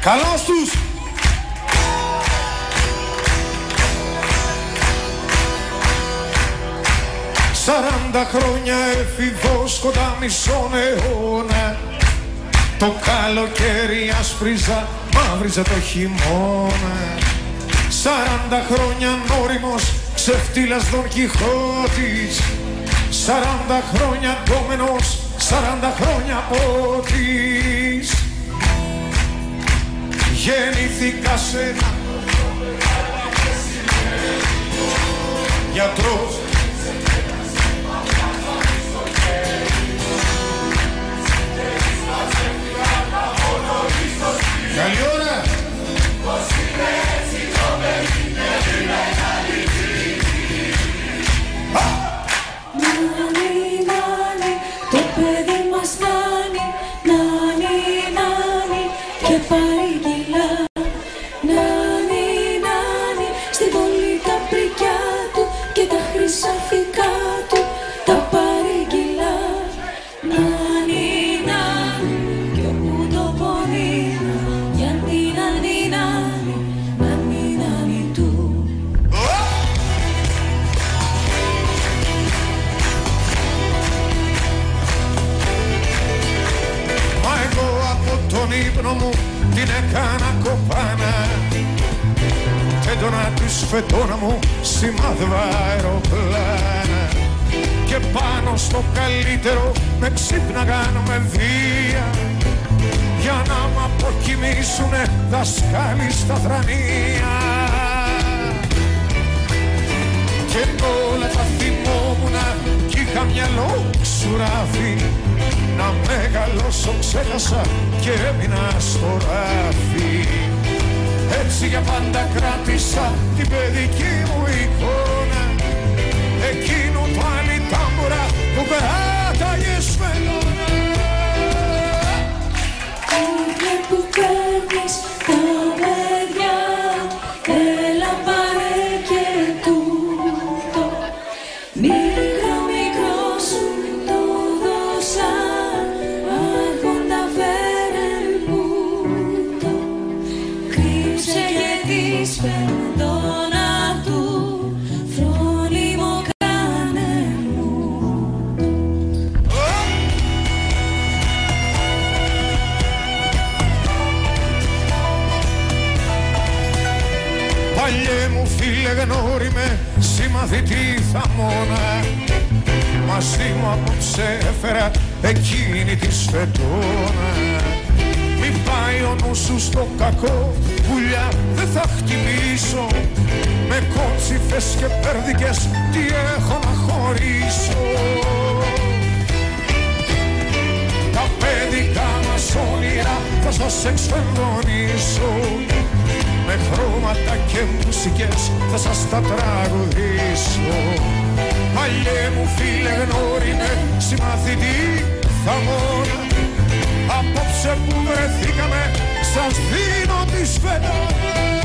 Καλώς τους! Σαράντα χρόνια έφηβος κοντά μισόν αιώνα. Το καλοκαίρι ασπρίζα, μαύριζε το χειμώνα. 40 χρόνια νόριμος, ξεφτύλας Δον Κιχώτης. 40 χρόνια γκόμενος, 40 χρόνια πότης. Γεννήθηκα σε ένα γιατρός. Καλή ώρα! Πώς είναι έτσι το παιδί, είναι αληθή. Νάνι, νάνι, το παιδί μας νάνι, νάνι, νάνι, και παρήγγειλα. Νάνι, νάνι, στην πόλη τα πρικιά του και τα χρυσαφικά του τα παρήγγειλα. Νάνι, νάνι, κι όπου το πονήνα, γιατί νάνι, νάνι, νάνι, νάνι του. Μα εγώ από τον ύπνο μου την έκανα κοπάνα. Έντονα του σφετώνα μου σημάδευα αεροπλάνα. Και πάνω στο καλύτερο με ξύπναγαν με βία, για να μ' αποκοιμήσουνε δασκάλοι στα θρανία. Και όλα τα θυμόμουνα κι είχα μυαλό ξουράφι. Να μεγαλώσω ξέχασα και έμεινα στο ράφι. Έτσι για πάντα κράτησα την παιδική μου εικόνα, εκείνου το άλλη τάμπουρα που περάταγε σφελώνα. Όλε που παίρνεις τα παιδιά, έλα πάρε και τούτο. Μικρό μικρό σου το δώσα, άρχοντα φέρε μπούτο. Κρύψε και τη σπερδόνα του, φρόνιμο κάνε μου. Παλιέ μου φίλε γνώριμε, συμμαθητή θαμώνα. Μαζί μου απόψε έφερα εκείνη τη σφετώνα. Μην πάει ο νους σου στο κακό, πουλιά δεν θα χτυπήσω. Με κότσιφες και πέρδικες τι έχω να χωρίσω. Τα παιδικά μας όνειρα θα σας εξφενδονήσω. Με χρώματα και μουσικές θα σας τα τραγουδήσω. Παλιέ μου φίλε γνώριμε, συμμαθητή θαμώνα. Απόψε που βρεθήκαμε σας δίνω τη σφετώνα.